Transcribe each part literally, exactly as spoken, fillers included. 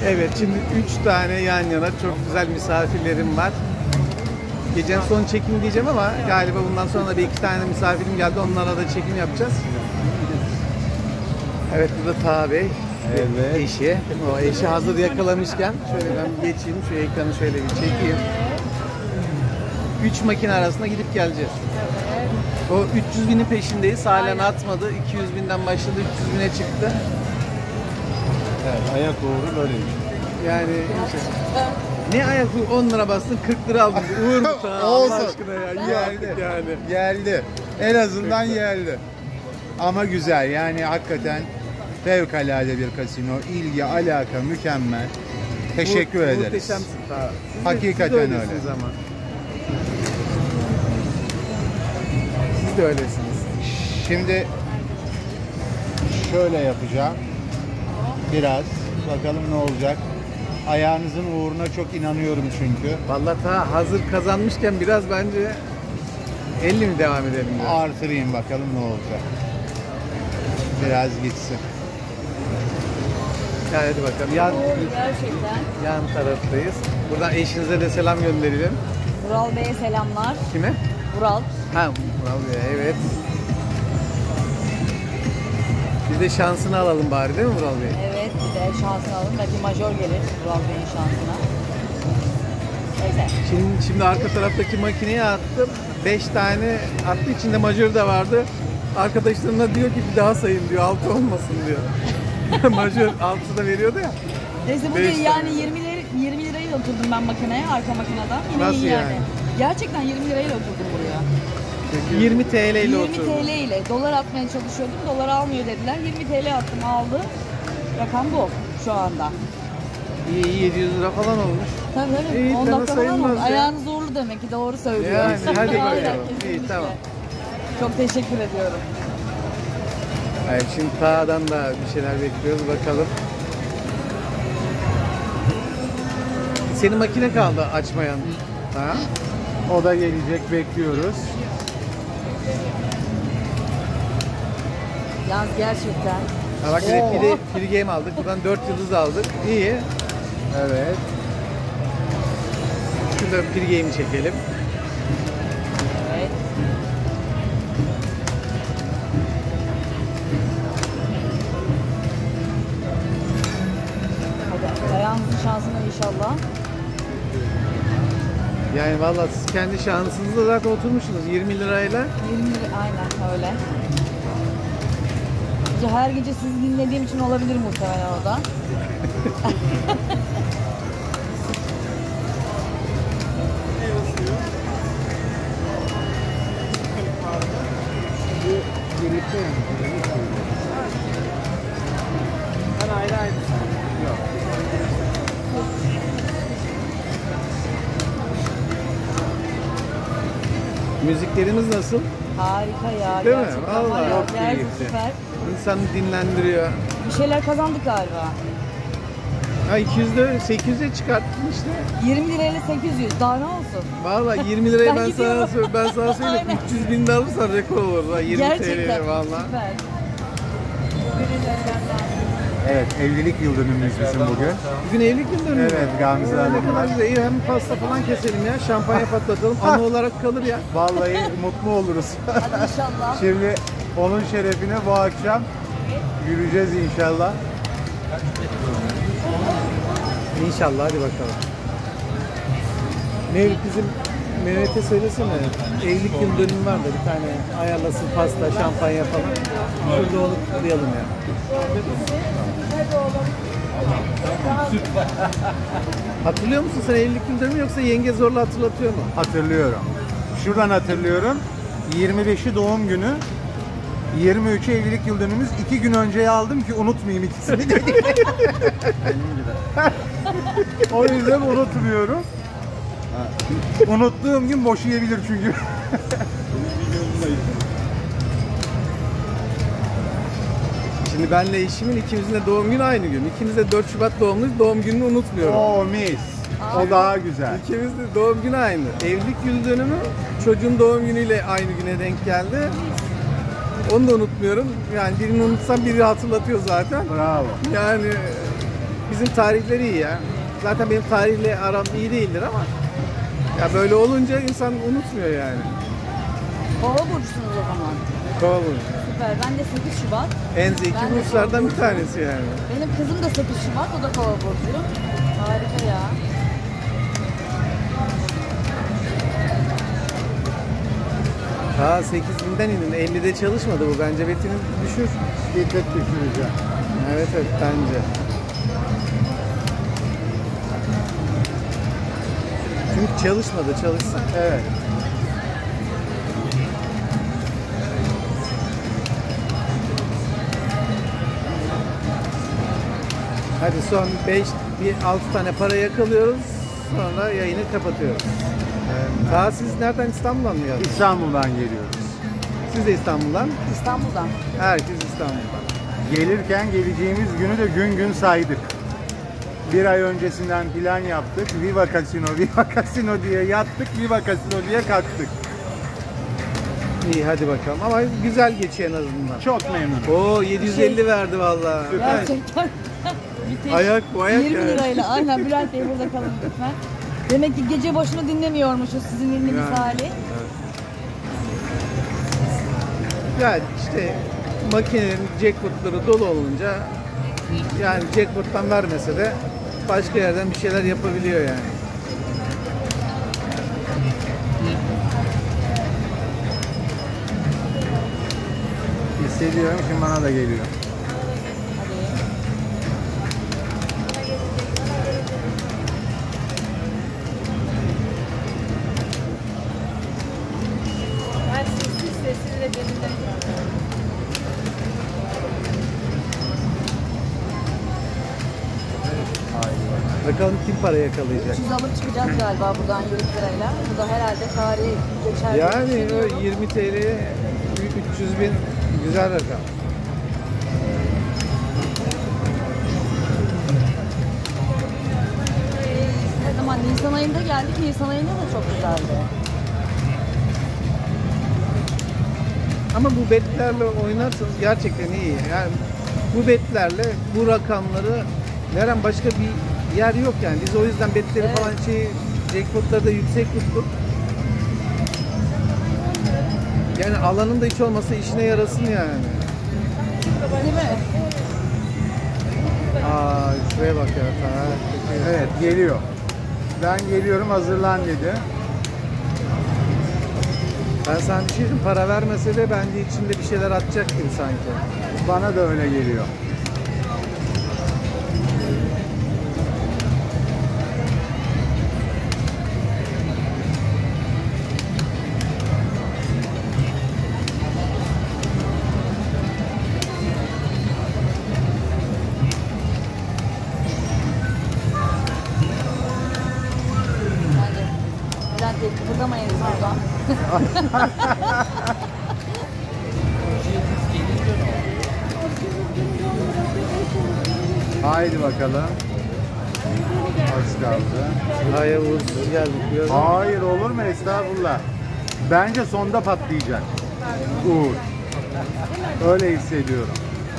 Evet, şimdi üç tane yan yana çok güzel misafirlerim var. Gecenin son çekim diyeceğim ama galiba bundan sonra da bir iki tane misafirim geldi. Onlara da çekim yapacağız. Evet, burada Taha Bey. Evet. Eşi. O eşi hazır yakalamışken şöyle ben geçeyim. Şu ekranı şöyle bir çekeyim. Üç makine arasında gidip geleceğiz. O üç yüz binin peşindeyiz. Halen atmadı. iki yüz binden başladı. üç yüz bine çıktı. Evet, ayak uğru böyleymiş. Yani ne ayak on lira bastın kırk lira aldın. Uğur mu sana Allah aşkına ya. Geldi. Yani. Geldi. En azından geldi. Ama güzel yani hakikaten fevkalade bir kasino. İlgi, alaka mükemmel. Teşekkür Mu ederiz. Muhteşemsin Taha. Siz de- Hakikaten siz de öyle. öylesiniz ama. Siz de öylesiniz. Şimdi şöyle yapacağım. Biraz. Bakalım ne olacak. Ayağınızın uğruna çok inanıyorum çünkü. Vallahi Taha hazır kazanmışken biraz bence elli mi devam edelim diyor. Artırayım bakalım ne olacak. Biraz gitsin. Yani hadi bakalım. Yan, Gerçekten. yan taraftayız. Buradan eşinize de selam gönderelim. Vural Bey'e selamlar. Kime? Vural. Ha, bravo ya, evet. Biz de şansını alalım bari değil mi Vural Bey? Evet, bir de şansını alın. Belki majör gelir Vural Bey'in şansına. Neyse. Şimdi, şimdi arka taraftaki makineye attım. beş tane attı, içinde majör de vardı. Arkadaşlarına diyor ki bir daha sayın diyor, altı olmasın diyor. Majör altı da veriyordu ya. Neyse Beş bugün yani tane. yirmi lira, yirmi lirayla oturdum ben makineye, arka makineden. Yine Nasıl iyi yani. yani? Gerçekten yirmi lirayla oturdum buraya. yirmi T L ile yirmi oturdu. T L ile dolar atmaya çalışıyordum. Dolar almıyor dediler. yirmi T L attım, aldı. Rakam bu şu anda. İyi, iyi, yedi yüz lira falan olmuş. Tabii tabii. İyi, on fena dakika falan sayılmaz oldu. ya. Ayağınız uğurlu demek ki, doğru söylüyor. Yani hadi Aynen, bakalım. kesinlikle. İyi, tamam. Çok teşekkür ediyorum. Evet, şimdi Taha'dan da bir şeyler bekliyoruz bakalım. Senin makine kaldı açmayan. Ha? O da gelecek, bekliyoruz. Yalnız gerçekten. Ha bak yine Oo. free, free game aldık. Buradan dört yıldız aldık. İyi. Evet. Şurada free game'i çekelim. Evet. Hadi ayağınızın şansına inşallah. Yani vallahi siz kendi şansınızda zaten oturmuşsunuz yirmi lirayla. yirmi lira, aynen öyle. Gece- Her gece sizi dinlediğim için olabilir muhtemelen o da. Birlikte Ben ayrı ayrı. Müziklerimiz nasıl? Harika ya. Değil mi? Gerçekten Vallahi var ya, çok iyi gerçekten gitti. süper. İnsanı dinlendiriyor. Bir şeyler kazandık galiba. Ha iki yüzde sekiz yüze çıkarttın işte. yirmi lirayla sekiz yüz. Daha ne olsun? Vallahi yirmi liraya Ben ben, sana gidiyorum. sö- ben sana söyleyeyim Aynen. üç yüz bin de alırsan rekor olur. Ha, yirmi Gerçekten T L'ye vallahi. süper. Evet, evlilik yıl dönümümüz bizim bugün. Bugün evlilik yıl dönümü. Evet, Gamze Ne Hanım'la. kadar güzel. İyi, hem pasta falan keselim ya. Şampanya patlatalım. Anı olarak kalır ya. Vallahi mutlu oluruz. Hadi inşallah. Şimdi onun şerefine bu akşam yürüyeceğiz inşallah. İnşallah hadi bakalım. Mevlüt bizim Mehmet'e söylesene. Evlilik yıl dönümü var da bir tane ayarlasın pasta, şampanya falan. Şurada onu kutlayalım ya. Hatırlıyor musun sen evlilik yıl dönümü yoksa yenge zorla hatırlatıyor mu? Hatırlıyorum. Şuradan hatırlıyorum. yirmi beşi doğum günü. yirmi üçü evlilik yıl dönümümüz. iki gün önceye aldım ki unutmayayım ikisini de. O yüzden unutmuyorum. Unuttuğum gün boşayabilir çünkü. Şimdi benle eşimin ikimizin de doğum günü aynı gün. İkimiz de dört Şubat doğumluyuz. Doğum gününü unutmuyorum. Oo mis. O daha güzel. İkimiz de doğum günü aynı. Evlilik yıl dönümü çocuğun doğum günüyle aynı güne denk geldi. Onu da unutmuyorum. Yani birini unutsam biri hatırlatıyor zaten. Bravo. Yani Bizim tarihleri iyi ya. Zaten benim tarihle aram iyi değildir ama ya böyle olunca insan unutmuyor yani. Kova burcusunuz o zaman. Kova burcu. Süper. Ben de sekiz Şubat. En Ben zeki de burçlardan bir kova tanesi yani. Benim kızım da sekiz Şubat. O da kova burcu. Harika ya. Ha sekiz binden indin. ellide çalışmadı bu. Bence betini düşür. Bir tek düşüreceğim. Evet evet bence. Çünkü çalışmadı. Çalışsa. Evet. Hadi son beş, bir altı tane para yakalıyoruz. Sonra yayını kapatıyoruz. Evet. Daha siz nereden, İstanbul'dan mı geldiniz? İstanbul'dan geliyoruz. Siz de İstanbul'dan. İstanbul'dan. Herkes İstanbul'dan. Gelirken geleceğimiz günü de gün gün saydık. Bir ay öncesinden plan yaptık. Viva Casino, Viva Casino diye yattık, Viva Casino diye kalktık. İyi hadi bakalım ama güzel geçiyor en azından. Çok memnunum. Oo yedi yüz elli verdi vallahi. Süper. Gerçekten. Müthiş. Ayak bu ayak yirmi yani. lirayla. Aynen Bülent Bey burada kalın lütfen. Demek ki gece boşuna dinlemiyormuşuz sizin ünlü Yani. misali. Ya işte makinenin jackpotları dolu olunca yani jackpot'tan vermese de başka yerden bir şeyler yapabiliyor yani. Hissediyorum ki bana da geliyor. Ben sessiz sessizle benimle. Bakalım kim para yakalayacak. üç yüz alıp çıkacağız galiba buradan yirmi lirayla. Bu da herhalde tarihi geçer. diye Yani düşünüyorum. o yirmi T L'ye üç yüz bin güzel rakam. Ne zaman Nisan ayında geldik. Nisan ayında da çok güzeldi. Ama bu betlerle oynarsanız gerçekten iyi. Yani bu betlerle bu rakamları veren başka bir yer yok yani. Biz o yüzden betleri Evet. falan şey jackpotları da yüksek tuttuk. Yani alanın da hiç olmasa işine yarasın yani. Değil mi? Aa şuraya bak ya. Ta, Evet, geliyor. Ben geliyorum, hazırlan dedi. Ben sana bir şey diyeyim, para vermese de bence içinde bir şeyler atacak gibi sanki. Bana da öyle geliyor. Bence Bülent Bey kıpırdamayınız buradan. Haydi bakalım. Az kaldı. Hayır uğursuz geldik diyor. Hayır, olur mu? Estağfurullah. Bence sonda patlayacak. Uğur. Öyle hissediyorum.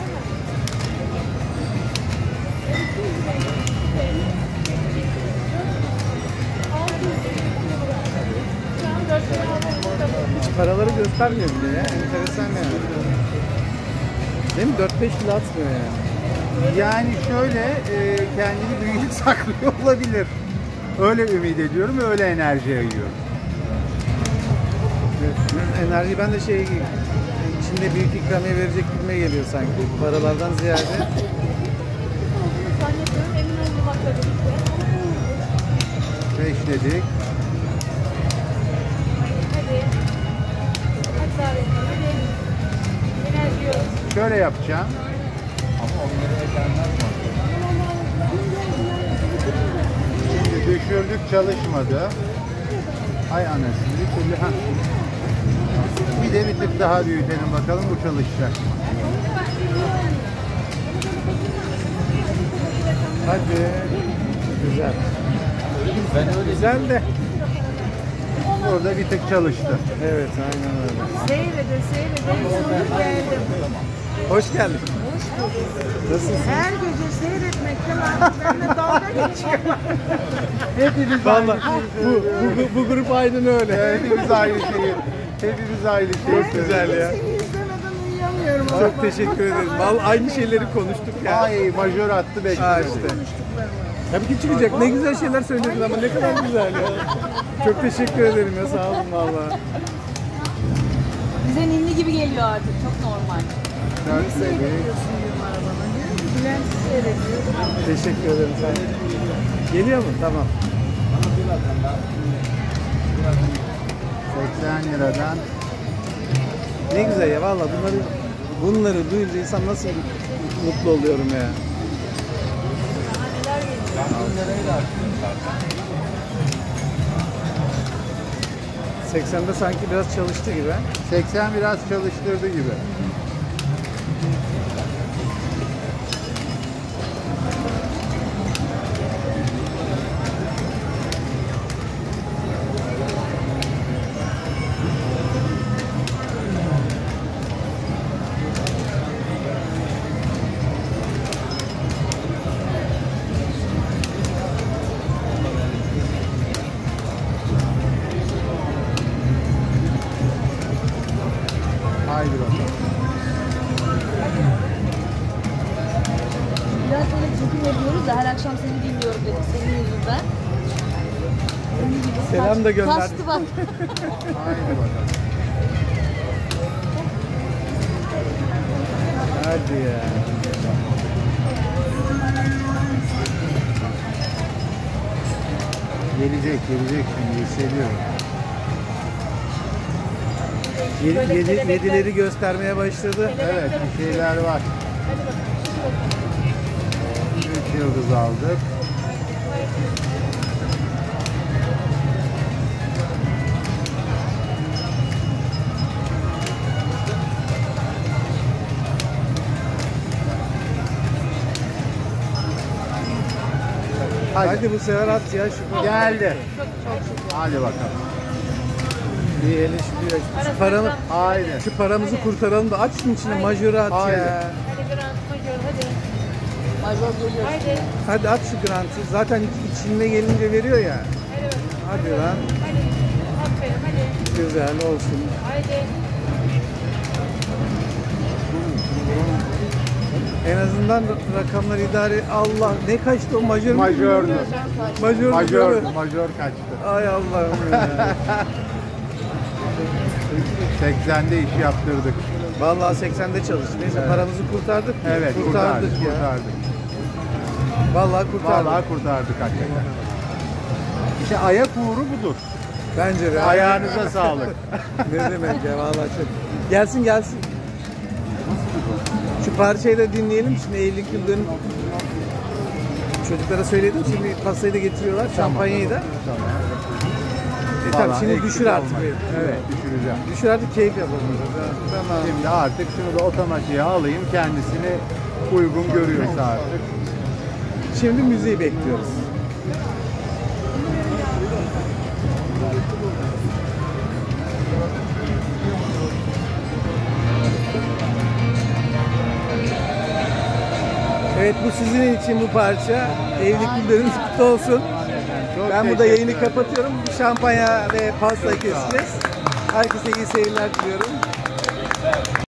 Hiç paraları göstermiyor bile ya. Enteresan yani. Değil mi? dört beş bile atmıyor yani. Yani şöyle e, kendini büyük saklıyor olabilir. Öyle ümit ediyorum ve öyle enerji yayıyorum. Enerji ben de şey içinde büyük ikramiye verecek gibime geliyor sanki. Paralardan ziyade. Zannediyorum emin olmamakla birlikte. Beş dedik. Hadi. Hadi daha hadi. Enerji yok. Şöyle yapacağım. Şimdi düşürdük, çalışmadı. Ay anasını bir türlü. Ha. Bir de bir tık daha büyütelim bakalım, bu çalışacak. Hadi. Güzel. Güzel de. Burada bir tık çalıştı. Evet aynen öyle. Seyredin seyredin. Sonunda geldim. Hoş geldin. Hoş Nasılsın? Her gece seyretmekten artık benimle dalga geçiyorlar. Hepimiz Valla aynı bu, şeyi bu, bu, bu grup aynen öyle. Hepimiz aynı şeyi. Hepimiz aynı şeyi. Çok güzel ya. Seni izlemeden uyuyamıyorum. Çok teşekkür ederim. Vallahi aynı şeyleri konuştuk ya. Ay majör attı Ha bekliyoruz. işte. Tabii ki çıkacak. Ne güzel şeyler söyledin ama ne kadar güzel ya. Çok teşekkür ederim ya, sağ olun valla. Bize ninni gibi geliyor artık. Çok normal. Çok sevdik. Seyrediyorsun diyorum arabada. Diyorum ki Bülent seyrediyor. Teşekkür ederim sen. Geliyor mu? Tamam. seksen liradan Ne güzel ya valla, bunları bunları duyunca insan nasıl mutlu oluyorum ya. seksende sanki biraz çalıştı gibi. ha? seksen biraz çalıştırdı gibi. Haydi bakalım. Biraz böyle çekim yapıyoruz da her akşam seni dinliyorum dedik senin yüzünden. Senin gibi Selam kaç- da gönder. Kaçtı bak. Haydi bakalım. Hadi ya. Gelecek, gelecek şimdi hissediyorum. Yedi, yedi, yedileri göstermeye başladı. Evet, bir şeyler var. Üç yıldız aldık. Hadi, bu sefer at ya şu. Geldi. Hadi bakalım. Bir eli şu, şu paranı, Haydi. şu paramızı kurtaralım da aç şunun içine majörü at Haydi. ya. Major geliyor. Haydi. Hadi at şu grantı. Zaten içinde gelince veriyor ya. Hadi bakalım. Hadi lan. Hadi. Aferin hadi. Güzel olsun. Haydi. En azından rakamlar idare. Allah, ne kaçtı o majör mü? Majördü. Majör. Majör, mü? majör kaçtı. Ay Allah'ım ya. seksende iş yaptırdık. Vallahi seksende çalıştık. Neyse Evet. paramızı kurtardık. Evet, kurtardık, ya. kurtardık. Vallahi kurtardık. Vallahi kurtardık hakikaten. İşte ayak uğru budur. Bence de. Ayağınıza sağlık. Ne demek ya, vallahi çok. Gelsin gelsin. Şu parçayı da dinleyelim. Şimdi evlilik yıldönüm. Çocuklara söyledim. Şimdi pastayı da getiriyorlar. Şampanyayı da. Tamam. E tabii Vallahi şimdi eksik düşür artık. olmayın. beni. Evet, düşüreceğim. Düşür artık, keyif yapalım. Tamam. Şimdi artık şunu da otomatiğe alayım, kendisini uygun görüyorsa artık. Şimdi müziği bekliyoruz. Evet, bu sizin için bu parça. Evlilik yıllarınız kutlu olsun. Çok Ben burada teşekkür yayını ederim. kapatıyorum. Şampanya ve pasta keseceğiz. Herkese iyi seyirler diliyorum.